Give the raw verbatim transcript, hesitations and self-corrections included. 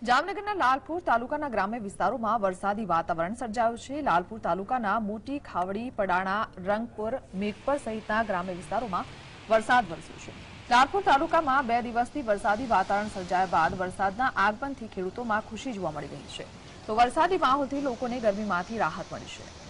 જામનગરના લાલપુર તાલુકાના ગ્રામ્ય વિસ્તારોમાં વરસાદી વાતાવરણ સર્જાયું છે। લાલપુર તાલુકાના મોટી ખાવડી, પડાણા, રંગપુર, મેઘપર સહિતના ગ્રામ્ય વિસ્તારોમાં વરસાદ વરસ્યો છે। લાલપુર તાલુકામાં બે દિવસથી વરસાદી વાતાવરણ સર્જાયા બાદ વરસાદના આગમનથી ખેડૂતોમાં ખુશી જોવા મળી રહી છે। તો વરસાદી માહોલથી લોકોને ગરમીમાંથી રાહત મળી છે।